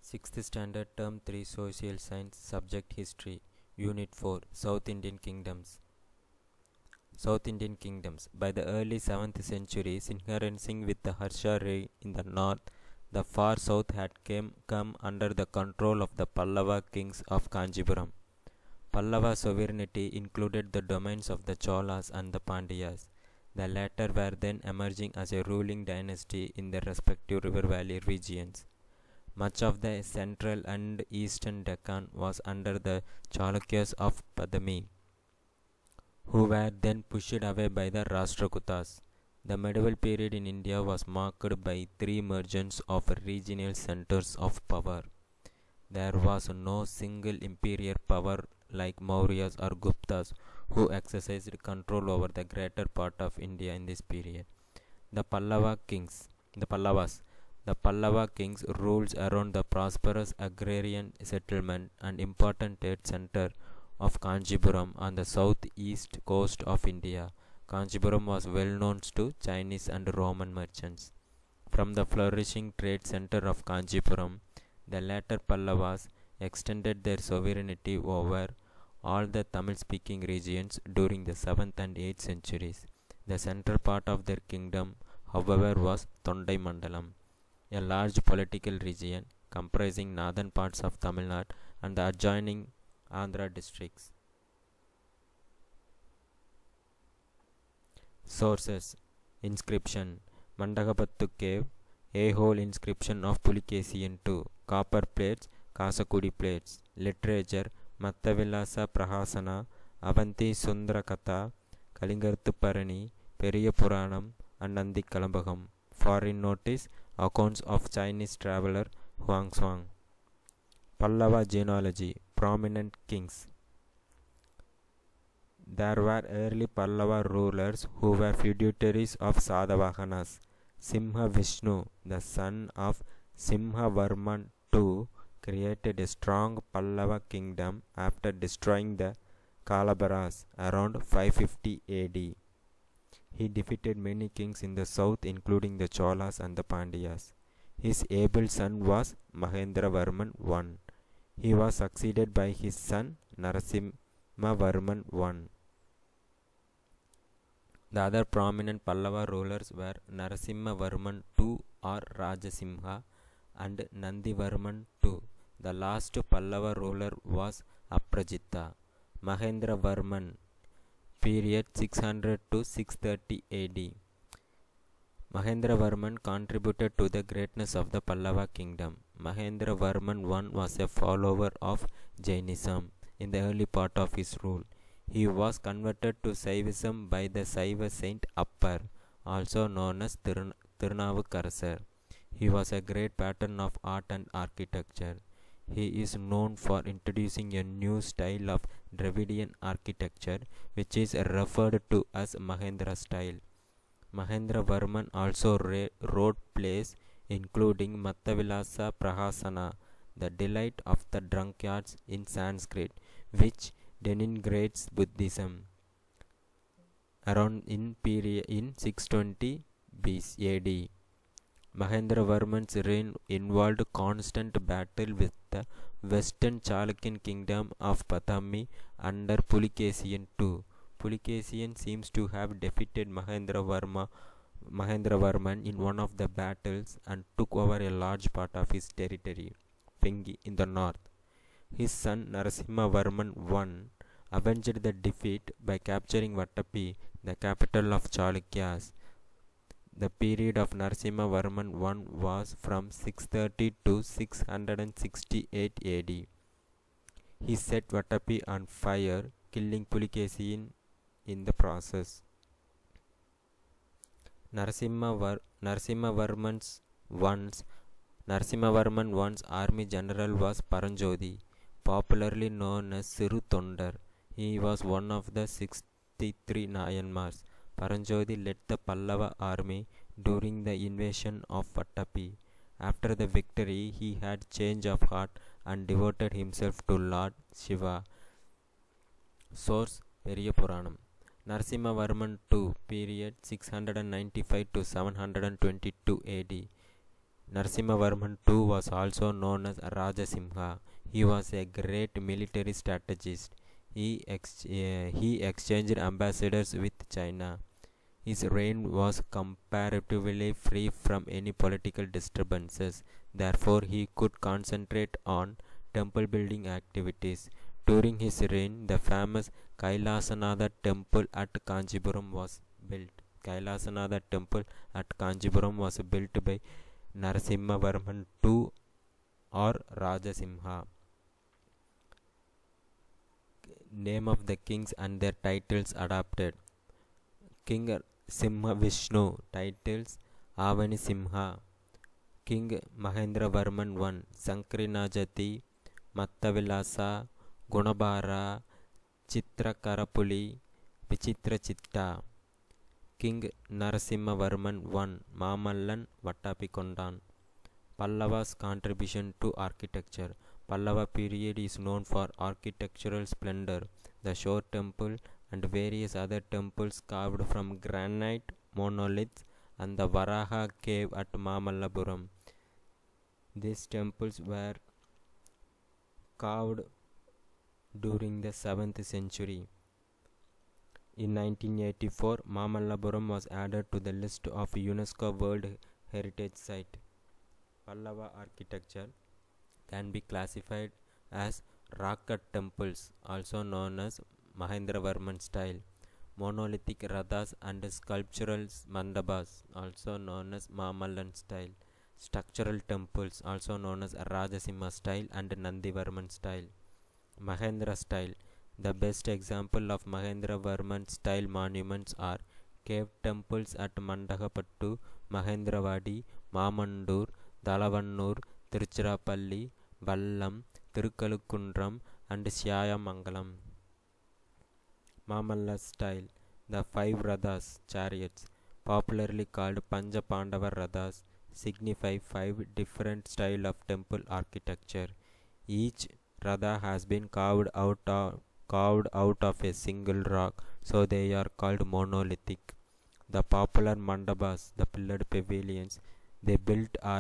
6th Standard Term 3 Social Science Subject History Unit 4 South Indian Kingdoms. South Indian Kingdoms. By the early 7th century, synchronizing with the Harsha reign in the north, the far south had come under the control of the Pallava kings of Kanchipuram. Pallava sovereignty included the domains of the Cholas and the Pandyas. The latter were then emerging as a ruling dynasty in their respective river valley regions. Much of the central and eastern Deccan was under the Chalukyas of Padami, who were then pushed away by the Rashtrakutas. The medieval period in India was marked by three emergence of regional centers of power. There was no single imperial power like Mauryas or Guptas who exercised control over the greater part of India in this period. The Pallava kings ruled around the prosperous agrarian settlement and important trade center of Kanchipuram on the southeast coast of India. Kanchipuram was well known to Chinese and Roman merchants. From the flourishing trade center of Kanchipuram, the later Pallavas extended their sovereignty over all the Tamil-speaking regions during the 7th and 8th centuries. The central part of their kingdom, however, was Tondai Mandalam, a large political region comprising northern parts of Tamil Nadu and the adjoining Andhra districts. Sources: Inscription: Mandagapattu Cave, A-hole inscription of Pulikesian II, copper plates, Kasakudi plates. Literature: Mattavilasa Prahasana, Avanti Sundrakatha, Kalingarthu Parani, Periya Puranam, and Nandi Kalambagam. Foreign notice: Accounts of Chinese traveler Huangshuang. Pallava genealogy. Prominent kings. There were early Pallava rulers who were feudatories of Sadavahanas. Simha Vishnu, the son of Simhavarman II, created a strong Pallava kingdom after destroying the Kalabaras around 550 AD. He defeated many kings in the south, including the Cholas and the Pandyas. His able son was Mahendravarman I. He was succeeded by his son Narasimhavarman I. The other prominent Pallava rulers were Narasimhavarman II or Rajasimha and Nandivarman II. The last Pallava ruler was Aprajita. Mahendravarman period 600 to 630 AD. Mahendravarman contributed to the greatness of the Pallava kingdom. Mahendravarman I was a follower of Jainism in the early part of his rule. He was converted to Saivism by the Saiva saint Appar, also known as Tirunavukarasar. He was a great patron of art and architecture. He is known for introducing a new style of Dravidian architecture, which is referred to as Mahendra style. Mahendravarman also wrote plays including Mattavilasa Prahasana, the delight of the drunkards in Sanskrit, which denigrates Buddhism, around in 620 AD. Mahendravarman's reign involved constant battle with the western Chalukyan kingdom of Padami under Pulikesian II. Pulikesian seems to have defeated Mahendravarman in one of the battles and took over a large part of his territory, Pengi, in the north. His son Narasimhavarman I avenged the defeat by capturing Vatapi, the capital of Chalukyas. The period of Narasimhavarman I was from 630 to 668 AD. He set Vatapi on fire, killing Pulikesian in the process. Narasimhavarman I's army general was Paranjodi, popularly known as Siru Tondar. He was one of the 63 Nayanmars. Paranjodi led the Pallava army during the invasion of Vatapi. After the victory, he had change of heart and devoted himself to Lord Shiva. Source: Periya Puranam. Narasimhavarman II period 695 to 722 AD. Narasimhavarman II was also known as Rajasimha. He was a great military strategist. He exchanged ambassadors with China. His reign was comparatively free from any political disturbances. Therefore, he could concentrate on temple building activities. During his reign, the famous Kailasanatha temple at Kanchipuram was built. Kailasanatha temple at Kanchipuram was built by Narasimhavarman II or Rajasimha. Name of the kings and their titles adapted. King Simha Vishnu. Titles Avani Simha. King Mahendravarman I. Sankarinajati, Mattavilasa, Gunabara, Chitrakarapuli, Vichitrachitta. King Narasimhavarman I. Mamallan Vattapikondan. Pallava's contribution to architecture. Pallava period is known for architectural splendor. The Shore temple and various other temples carved from granite monoliths and the Varaha cave at Mamallapuram. These temples were carved during the 7th century. In 1984, Mamallapuram was added to the list of UNESCO World Heritage Site. Pallava architecture can be classified as rock cut temples, also known as Mahendravarman style, monolithic rathas and sculptural mandabas, also known as Mamallan style, structural temples, also known as Rajasimha style and Nandivarman style. Mahendra style. The best example of Mahendravarman style monuments are cave temples at Mandagapattu, Mahendravadi, Mamandur, Dalavannur, Tiruchirappalli, Vallam, Tirukkalukundram and Syayamangalam. Mamalla style. The 5 rathas, chariots, popularly called Pancha Pandava rathas, signify 5 different styles of temple architecture. Each ratha has been carved out of a single rock, so they are called monolithic. The popular mandabas, the pillared pavilions they built are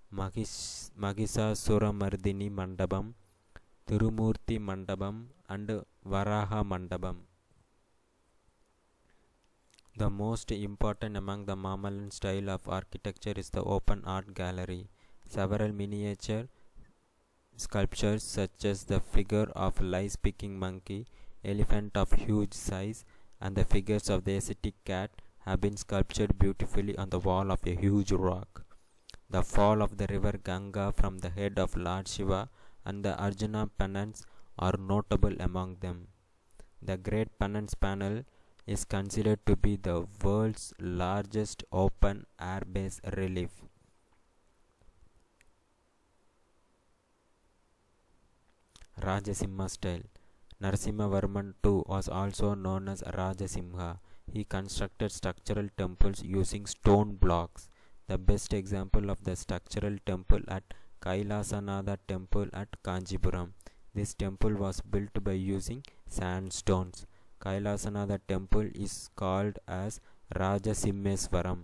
Mahisasuramardini Mandabam, Tirumurti Mandabam and Varaha Mandabam. The most important among the Mamallan style of architecture is the open art gallery. Several miniature sculptures such as the figure of lice-picking monkey, elephant of huge size and the figures of the ascetic cat have been sculptured beautifully on the wall of a huge rock. The fall of the river Ganga from the head of Lord Shiva and the Arjuna penance are notable among them. The Great Penance Panel is considered to be the world's largest open air bas relief. Rajasimha style. Narasimhavarman II was also known as Rajasimha. He constructed structural temples using stone blocks. The best example of the structural temple at Kailasanatha temple at Kanchipuram. This temple was built by using sandstones. Kailasanatha temple is called as Rajasimheswaram.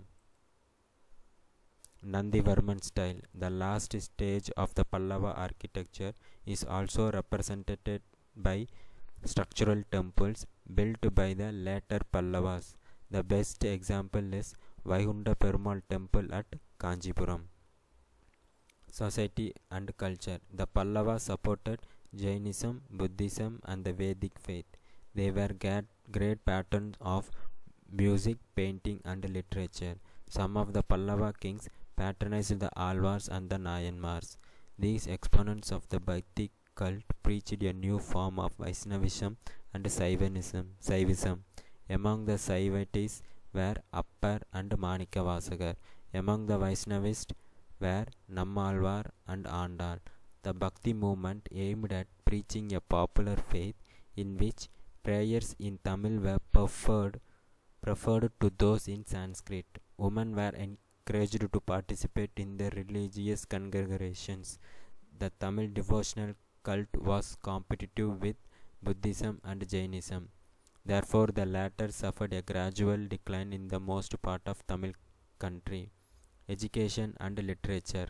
Nandivarman style. The last stage of the Pallava architecture is also represented by structural temples built by the later Pallavas. The best example is Vaihunda Perumal temple at Kanchipuram. Society and culture. The Pallavas supported Jainism, Buddhism and the Vedic faith. They were great patrons of music, painting and literature. Some of the Pallava kings patronized the Alvars and the Nayanmars. These exponents of the Bhakti cult preached a new form of Vaishnavism and Saivism. Among the Saivites were Appar and Manikavasagar. Among the Vaishnavists were Nammalvar and Andal. The Bhakti movement aimed at preaching a popular faith in which prayers in Tamil were preferred to those in Sanskrit. Women were encouraged to participate in the religious congregations. The Tamil devotional cult was competitive with Buddhism and Jainism. Therefore, the latter suffered a gradual decline in the most part of Tamil country. education and literature.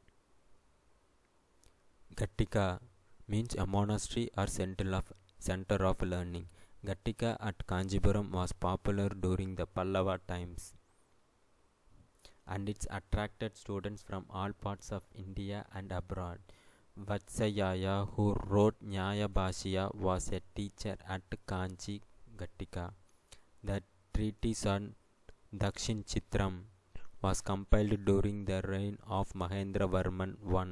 Gattika means a monastery or center of learning. Gattika at Kanjipuram was popular during the Pallava times, and it attracted students from all parts of India and abroad. Vatsayaya, who wrote Nyaya Bhashya, was a teacher at Kanchi Gattika. The treatise on Dakshin Chitram was compiled during the reign of Mahendra Varman I.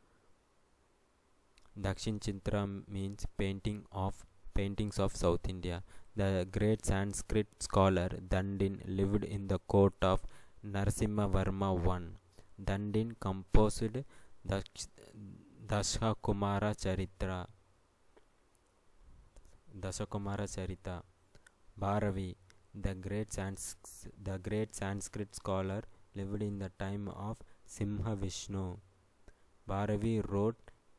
Dakshin Chitram means paintings of South India. The great Sanskrit scholar Dandin lived in the court of Narasimha Varma I. Dandin composed Dashakumara Charita. Bharavi, the great Sanskrit scholar, lived in the time of Simha Vishnu. Bharavi wrote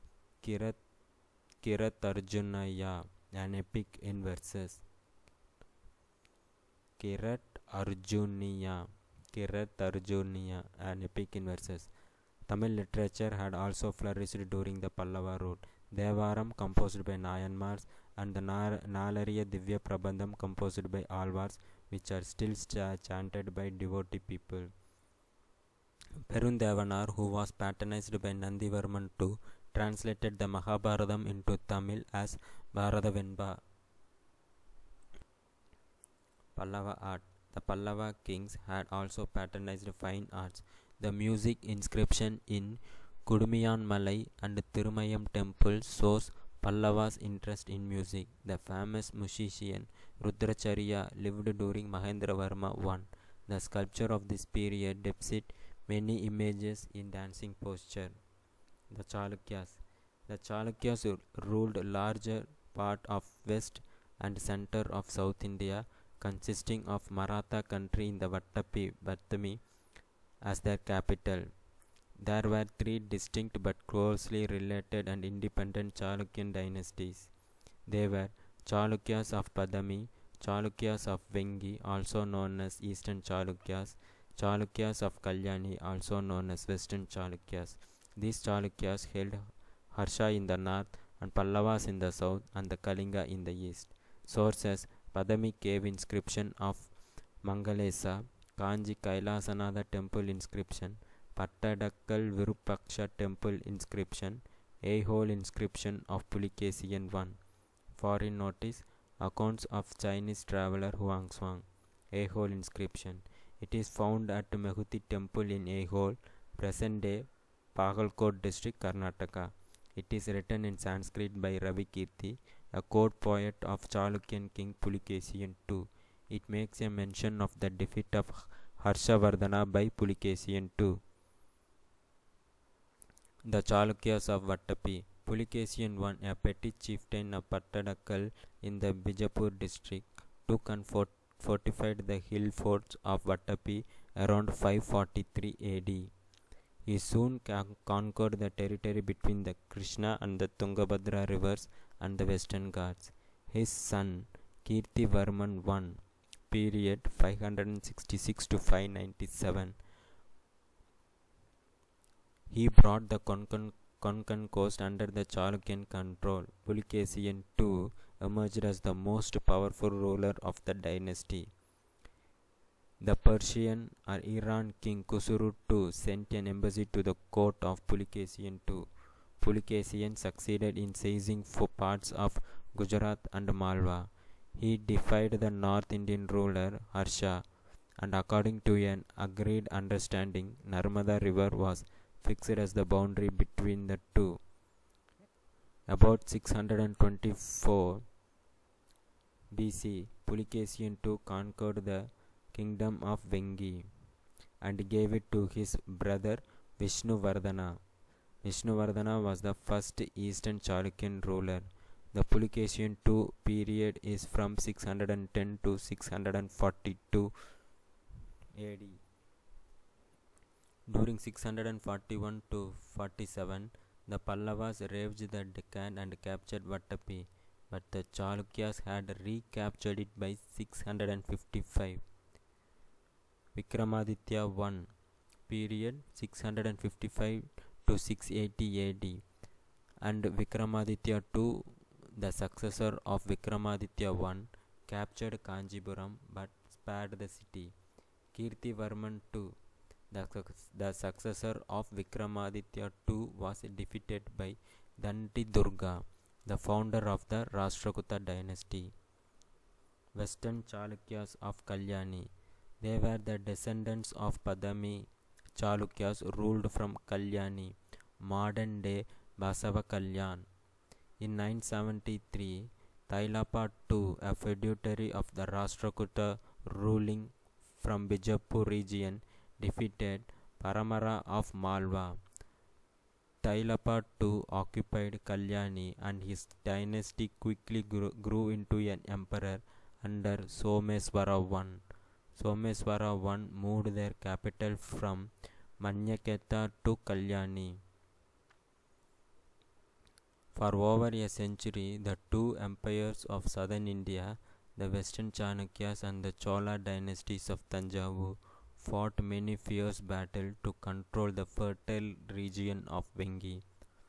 Kiratarjunaya, an epic in verses. Kiratarjuniya, an epic in verses. Tamil literature had also flourished during the Pallava rule. Devaram, composed by Nayanmars, and the Nalariya Divya Prabandham, composed by Alvars, which are still chanted by devotee people. Perundevanar, who was patronized by Nandivarman II, translated the Mahabharatam into Tamil as Bharatavenba. Pallava art. The Pallava kings had also patronized fine arts. The music inscription in Kudumiyanmalai and Thirumayam temple shows Pallava's interest in music. The famous musician Rudracharya lived during Mahendravarma I. The sculpture of this period depicts many images in dancing posture. The Chalukyas ruled a larger part of west and center of South India, consisting of Maratha country in the Vattami as their capital. There were three distinct but closely related and independent Chalukyan dynasties. They were Chalukyas of Badami, Chalukyas of Vengi, also known as Eastern Chalukyas, Chalukyas of Kalyani, also known as Western Chalukyas. These Chalukyas held Harsha in the north and Pallavas in the south and the Kalinga in the east. Sources: Badami cave inscription of Mangalesa, Kanji Kailasanatha temple inscription, Pattadakkal Virupaksha temple inscription, Aihole inscription of Pulikesian I. Foreign notice: accounts of Chinese traveler Huangshuang. Aihole inscription. It is found at Mehuti temple in Aihole, present day Pagalkot district, Karnataka. It is written in Sanskrit by Ravi Kirti, a court poet of Chalukyan king Pulikesian II. It makes a mention of the defeat of Harshavardhana by Pulikesian II. The Chalukyas of Vattapi. Pulikesian I, a petty chieftain of Pattadakkal in the Bijapur district, took and fortified the hill forts of Vattapi around 543 AD. He soon conquered the territory between the Krishna and the Tungabhadra rivers and the Western Ghats. His son Kirtivarman I, period 566 to 597, he brought the Konkan coast under the Chalukyan control. Pulikesian II emerged as the most powerful ruler of the dynasty. The Persian or Iran king Khusru II sent an embassy to the court of Pulikesian II. Pulikesian succeeded in seizing parts of Gujarat and Malwa. He defied the North Indian ruler Harsha, and according to an agreed understanding, Narmada river was fixed as the boundary between the two. About 624 BC, Pulikesian II conquered the kingdom of Vengi and gave it to his brother Vishnuvardhana. Vishnuvardhana was the first Eastern Chalukyan ruler. The Pulikesian II period is from 610 to 642 AD. During 641 to 47, the Pallavas ravaged the Deccan and captured Vattapi, but the Chalukyas had recaptured it by 655. Vikramaditya I, period 655 to 680 AD, and Vikramaditya II, the successor of Vikramaditya I, captured Kanjipuram but spared the city. Kirtivarman II, the successor of Vikramaditya II, was defeated by Danti Durga, the founder of the Rashtrakuta dynasty. Western Chalukyas of Kalyani. They were the descendants of Padami Chalukyas ruled from Kalyani, modern day Basava Kalyan. In 973, Tailapa II, a feudatory of the Rashtrakuta ruling from Bijapur region, defeated Paramara of Malwa. Tailapa II occupied Kalyani and his dynasty quickly grew into an emperor under Someswara I. Someswara I moved their capital from Manyaketa to Kalyani. For over a century, the two empires of southern India, the Western Chalukyas and the Chola dynasties of Tanjavur, fought many fierce battles to control the fertile region of Vengi.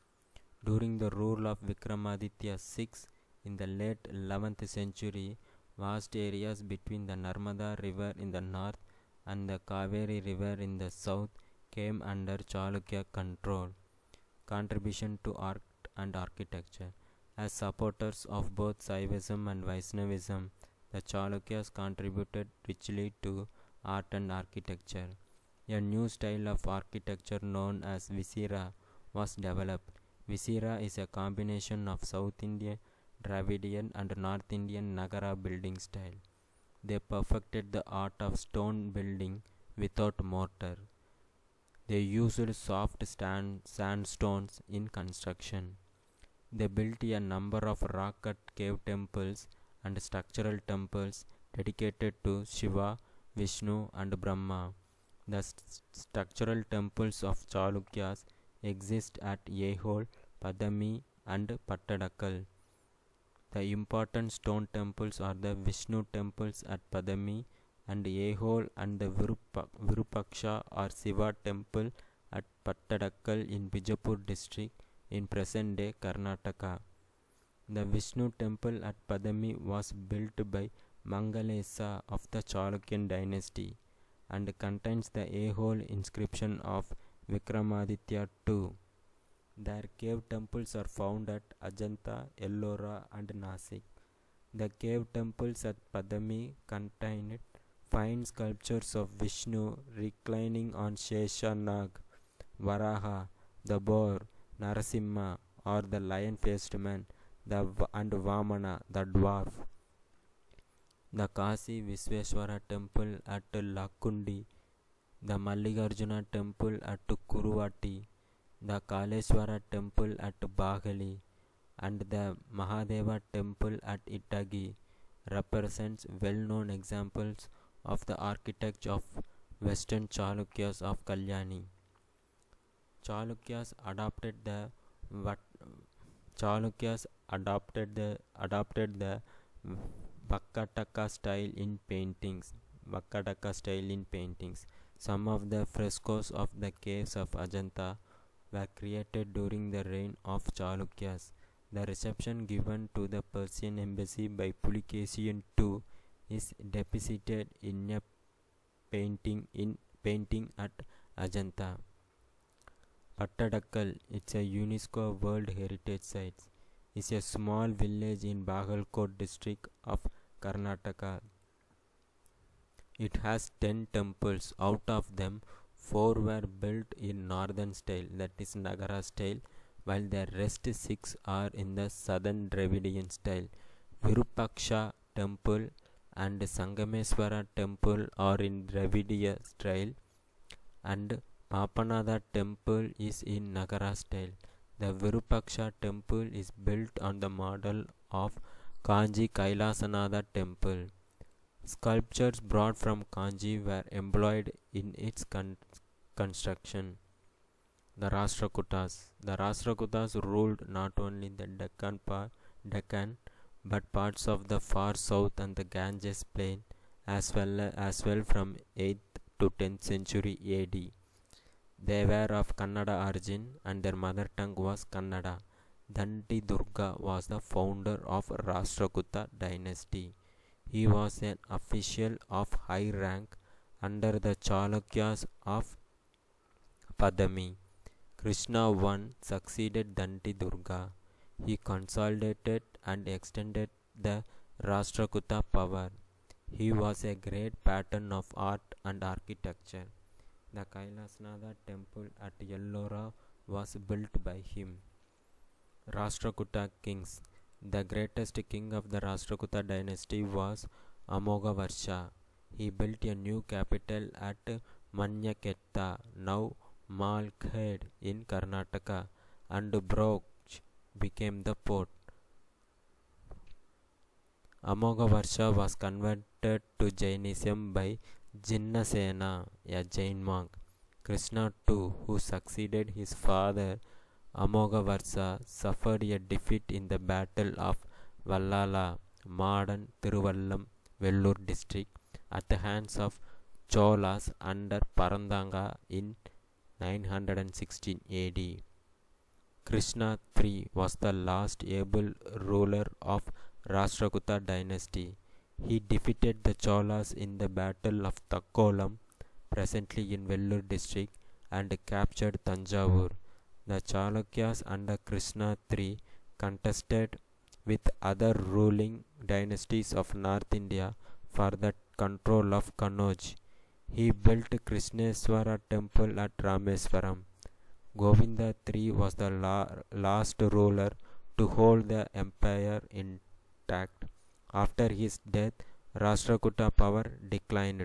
During the rule of Vikramaditya VI in the late 11th century, vast areas between the Narmada river in the north and the Kaveri river in the south came under Chalukya control. Contribution to art and architecture. As supporters of both Saivism and Vaishnavism, the Chalukyas contributed richly to art and architecture. A new style of architecture known as Visira was developed. Visira is a combination of South Indian, Dravidian and North Indian Nagara building style. They perfected the art of stone building without mortar. They used soft sandstones in construction. They built a number of rock-cut cave temples and structural temples dedicated to Shiva, Vishnu and Brahma. The structural temples of Chalukyas exist at Aihole, Padami and Pattadakkal. The important stone temples are the Vishnu temples at Padami and Aihole and the Virupaksha or Shiva temple at Pattadakkal in Bijapur district in present-day Karnataka. The Vishnu temple at Padami was built by Mangalesa of the Chalukyan dynasty and contains the Aihole inscription of Vikramaditya II. Their cave temples are found at Ajanta, Ellora and Nasik. The cave temples at Padami contained fine sculptures of Vishnu reclining on Sheshanag, Varaha, the boar, Narasimha or the lion-faced man, and Vamana, the dwarf. The Kasi Visveswara temple at Lakundi, the Mallikarjuna temple at Kuruvati, the Kaleswara temple at Bagali, and the Mahadeva temple at Itagi represents well-known examples of the architecture of Western Chalukyas of Kalyani. Chalukyas adopted the Vakataka style in paintings. Some of the frescoes of the caves of Ajanta were created during the reign of Chalukyas. The reception given to the Persian embassy by Pulikesian II is depicted in a painting at Ajanta. Pattadakkal, it's a UNESCO World Heritage Site, is a small village in Bagalkot district of Karnataka. It has 10 temples. Out of them, 4 were built in northern style, that is Nagara style, while the rest 6 are in the southern Dravidian style. Virupaksha temple and Sangameswara temple are in Dravidian style, and Papanada temple is in Nagara style. The Virupaksha temple is built on the model of Kanji Kailasanada temple. Sculptures brought from Kanji were employed in its construction. The Rashtrakutas ruled not only the Deccan but parts of the far south and the Ganges plain as well from 8th to 10th century AD. They were of Kannada origin and their mother tongue was Kannada. Danti Durga was the founder of Rashtrakuta dynasty. He was an official of high rank under the Chalukyas of Padami. Krishna I succeeded Danti Durga. He consolidated and extended the Rashtrakuta power. He was a great patron of art and architecture. The Kailasnatha temple at Ellora was built by him. Rashtrakuta kings. The greatest king of the Rashtrakuta dynasty was Amogavarsha. He built a new capital at Manyaketta, now Malkhed in Karnataka, and Broch became the port. Amogavarsha was converted to Jainism by Jinnasena, a Jain monk. Krishna II, who succeeded his father Amogavarsha, suffered a defeat in the Battle of Vallala, modern Thiruvallam, Vellore district, at the hands of Cholas under Parandanga in 916 AD. Krishna III was the last able ruler of Rashtrakuta dynasty. He defeated the Cholas in the Battle of Takkolam, presently in Vellore district, and captured Tanjavur. The Chalukyas under Krishna III contested with other ruling dynasties of North India for the control of Kannauj. He built Krishneswara temple at Rameswaram. Govinda III was the last ruler to hold the empire intact. After his death, Rashtrakuta power declined.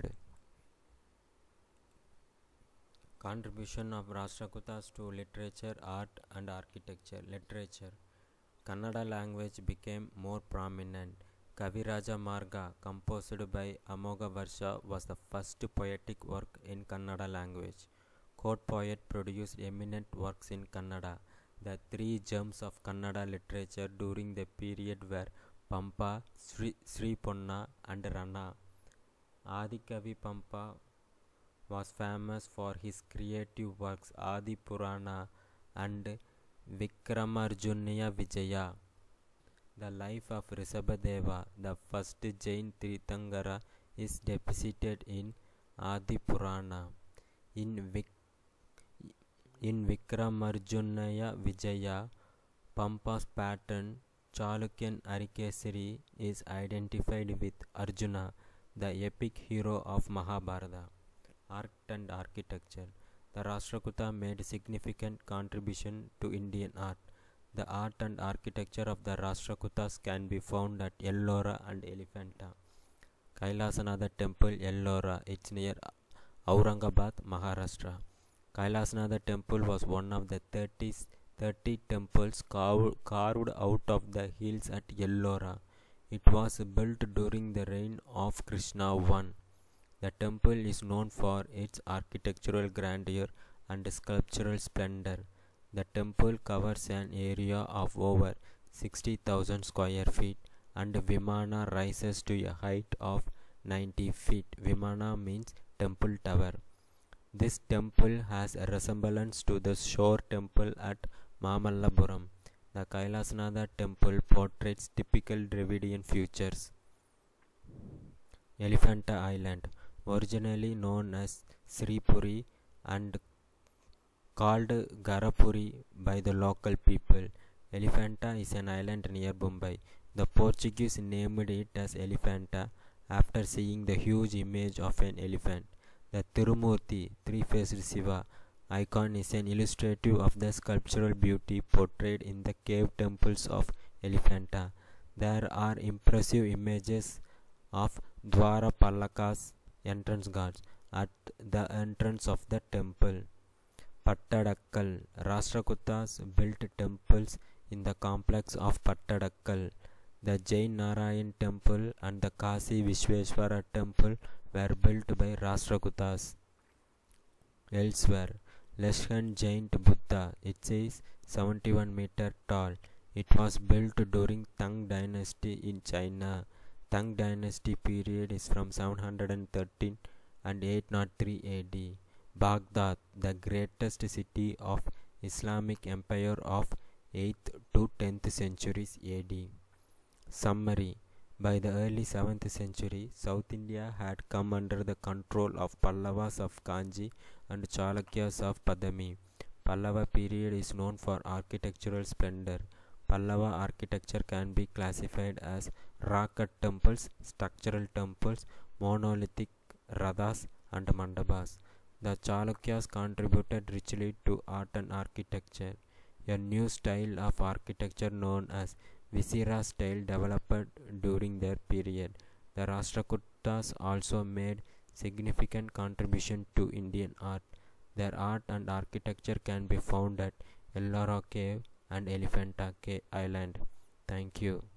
Contribution of Rashtrakutas to literature, art and architecture. Literature. Kannada language became more prominent. Kaviraja Marga, composed by Amogavarsha, was the first poetic work in Kannada language. Court poet produced eminent works in Kannada. The three gems of Kannada literature during the period were Pampa, Sri Ponna and Ranna. Adikavi Pampa was famous for his creative works Adi Purana and Vikramarjuniya Vijaya. The life of Rishabhadeva, the first Jain Tirthangara, is depicted in Adi Purana. In Vikramarjuniya Vijaya, Pampa's patron Chalukyan Arikesari is identified with Arjuna, the epic hero of Mahabharata. Art and architecture. The Rashtrakuta made significant contribution to Indian art. The art and architecture of the Rashtrakutas can be found at Ellora and Elephanta. Kailasnatha Temple, Ellora, it's near Aurangabad, Maharashtra. Kailasnatha Temple was one of the 30 temples carved out of the hills at Ellora. It was built during the reign of Krishna I. The temple is known for its architectural grandeur and sculptural splendor. The temple covers an area of over 60,000 square feet, and Vimana rises to a height of 90 feet. Vimana means temple tower. This temple has a resemblance to the shore temple at Mamallapuram. The Kailasnatha temple portrays typical Dravidian features. Elephanta Island, originally known as Sripuri and called Garapuri by the local people. Elephanta is an island near Mumbai. The Portuguese named it as Elephanta after seeing the huge image of an elephant. The Tirumurti, three-faced Shiva icon, is an illustrative of the sculptural beauty portrayed in the cave temples of Elephanta. There are impressive images of Dwara Pallakas, entrance guards, at the entrance of the temple. Pattadakkal. Rashtrakutas built temples in the complex of Pattadakkal. The Jain Narayan temple and the Kasi Vishweshwara temple were built by Rashtrakutas. Elsewhere, Leshkan Giant Buddha, it is 71 meter tall. It was built during Tang dynasty in China. Tang dynasty period is from 713 and 803 AD. Baghdad, the greatest city of Islamic Empire of 8th to 10th centuries AD. Summary: by the early 7th century, South India had come under the control of Pallavas of Kanchi and Chalukyas of Padami. Pallava period is known for architectural splendor. Pallava architecture can be classified as rock-cut temples, structural temples, monolithic rathas, and mandabas. The Chalukyas contributed richly to art and architecture. A new style of architecture known as Visira style developed during their period. The Rashtrakutas also made significant contribution to Indian art. Their art and architecture can be found at Ellora Cave and Elephanta Island. Thank you.